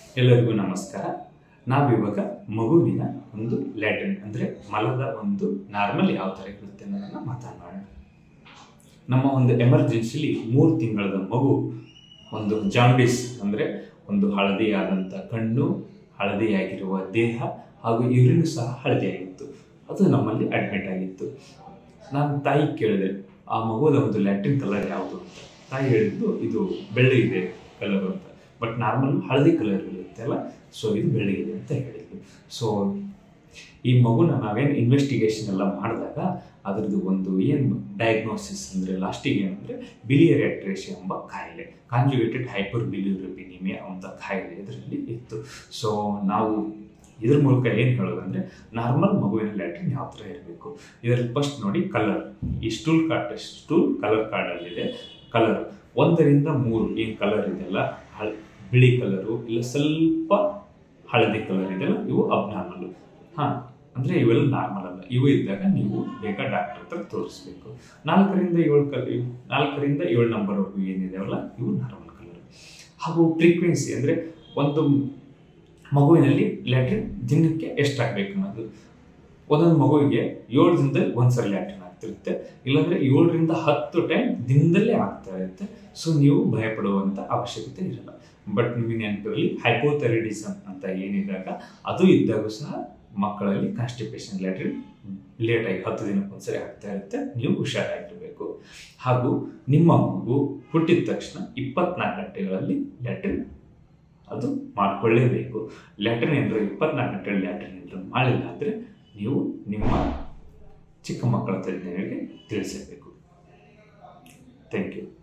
ಎಲ್ಲರಿಗೂ ನಮಸ್ಕಾರ. ನಾವಿವಾಗ ಮಗುವಿನ ಒಂದು ಲ್ಯಾಟ್ರಿನ್ ಅಂದರೆ ಮಲದ ಒಂದು ನಾರ್ಮಲ್ ಯಾವ ಥರ ಇರುತ್ತೆ ಅನ್ನೋದನ್ನು ಮಾತನಾಡೋಣ. ನಮ್ಮ ಒಂದು ಎಮರ್ಜೆನ್ಸಿಲಿ 3 ತಿಂಗಳ ಮಗು ಒಂದು ಜಾಂಡಿಸ್ ಅಂದರೆ ಒಂದು ಹಳದಿಯಾದಂಥ ಕಣ್ಣು, ಹಳದಿಯಾಗಿರುವ ದೇಹ ಹಾಗೂ ಯೂರಿನ್ ಸಹ ಹಳದಿಯಾಗಿತ್ತು. ಅದು ನಮ್ಮಲ್ಲಿ ಅಡ್ಮಿಟ್ ಆಗಿತ್ತು. ನಾನು ತಾಯಿ ಕೇಳಿದೆ, ಆ ಮಗುದ ಒಂದು ಲ್ಯಾಟ್ರಿನ್ ಕಲರ್ ಯಾವುದು ಅಂತ. ತಾಯಿ ಹೇಳಿದ್ದು ಇದು ಬೆಳ್ಳಗಿದೆ ಕಲರ್ ಅಂತ, ಬಟ್ ನಾರ್ಮಲ್ ಹಳದಿ ಕಲರ್ ಇರುತ್ತೆ ಅಲ್ಲ, ಸೊ ಇದು ಬೆಳ್ಳಗಿದೆ ಅಂತ ಹೇಳಿದ್ರು. ಸೊ ಈ ಮಗುನ ನಾವೇನು ಇನ್ವೆಸ್ಟಿಗೇಷನ್ ಎಲ್ಲ ಮಾಡಿದಾಗ ಅದರದ್ದು ಒಂದು ಏನು ಡಯಾಗ್ನೋಸಿಸ್ ಅಂದರೆ ಲಾಸ್ಟಿಗೆ ಏನಂದರೆ biliary atresia ಎಂಬ ಕಾಯಿಲೆ, ಕಾಂಜುಗೇಟೆಡ್ ಹೈಪರ್ ಬಿಲಿರುಬಿನಿಮಿಯಾ ಅಂತ ಕಾಯಿಲೆ ಇದರಲ್ಲಿ ಇತ್ತು. ಸೊ ನಾವು ಇದ್ರ ಮೂಲಕ ಏನು ಹೇಳೋದಂದರೆ ನಾರ್ಮಲ್ ಮಗುವಿನ ಲ್ಯಾಟ್ರಿನ್ ಯಾವ ಥರ ಇರಬೇಕು. ಇದರಲ್ಲಿ ಫಸ್ಟ್ ನೋಡಿ ಕಲರ್, ಈ ಸ್ಟೂಲ್ ಕಲರ್ ಕಾರ್ಡಲ್ಲಿದೆ. ಕಲರ್ 1 ರಿಂದ 3 ಏನು ಕಲರ್ ಇದೆಲ್ಲ ಬಿಳಿ ಕಲರು ಇಲ್ಲ ಸ್ವಲ್ಪ ಹಳದಿ ಕಲರ್ ಇದೆಲ್ಲ ಇವು ಅಬ್ನಾರ್ಮಲ್. ಅಂದರೆ ಇವೆಲ್ಲ ನಾರ್ಮಲ್ ಅಲ್ಲ. ಇವು ಇದ್ದಾಗ ನೀವು ಬೇಗ ಡಾಕ್ಟರ್ ಹತ್ರ ತೋರಿಸ್ಬೇಕು. 4 ರಿಂದ 7 ನಂಬರ್ವರೆಗೂ ಏನಿದೆಯಲ್ಲ ಇವು ನಾರ್ಮಲ್ ಕಲರ್. ಹಾಗೂ ಫ್ರೀಕ್ವೆನ್ಸಿ ಅಂದರೆ ಒಂದು ಮಗುವಿನಲ್ಲಿ ಲ್ಯಾಟ್ರಿನ್ ದಿನಕ್ಕೆ ಎಷ್ಟಾಗಬೇಕು ಅನ್ನೋದು. ಒಂದೊಂದು ಮಗುವಿಗೆ 7 ದಿನದಲ್ಲಿ ಒಂದ್ಸರಿ ಲ್ಯಾಟ್ರಿನ್ ಆಗ್ತಿರುತ್ತೆ, ಇಲ್ಲಾಂದರೆ 7 ರಿಂದ 10 ಟೈಮ್ ದಿನದಲ್ಲೇ ಆಗ್ತಾ ಇರುತ್ತೆ. ಸೊ ನೀವು ಭಯಪಡುವಂಥ ಅವಶ್ಯಕತೆ ಇರಲ್ಲ. ಬಟ್ ನಿಮಗೆ ನೆನಪಿರಲಿ, ಹೈಪೋಥೈರಾಯ್ಡಿಸಮ್ ಅಂತ ಏನಿದ್ದಾಗ ಅದು ಇದ್ದಾಗೂ ಸಹ ಮಕ್ಕಳಲ್ಲಿ ಕಾನ್ಸ್ಟಿಪೇಷನ್ ಲ್ಯಾಟ್ರಿನ್ ಲೇಟಾಗಿ 10 ದಿನಕ್ಕೆ ಒಂದ್ಸರಿ ಆಗ್ತಾ ಇರುತ್ತೆ. ನೀವು ಹುಷಾರಾಗಿರಬೇಕು. ಹಾಗೂ ನಿಮ್ಮ ಮಗು ಹುಟ್ಟಿದ ತಕ್ಷಣ 24 ಗಂಟೆಗಳಲ್ಲಿ ಲ್ಯಾಟ್ರಿನ್ ಅದು ಮಾಡಿಕೊಳ್ಳೇಬೇಕು. ಲ್ಯಾಟ್ರಿನ್ ಏನಾದರೂ 24 ಗಂಟೆಗಳಲ್ಲಿ ಲ್ಯಾಟ್ರಿನ್ ಏನಾದರೂ ಮಾಡಿಲ್ಲ ಅಂದರೆ ನೀವು ನಿಮ್ಮ ಚಿಕ್ಕ ಮಕ್ಕಳ ತಜ್ಞರಿಗೆ ತಿಳಿಸಬೇಕು. Thank you.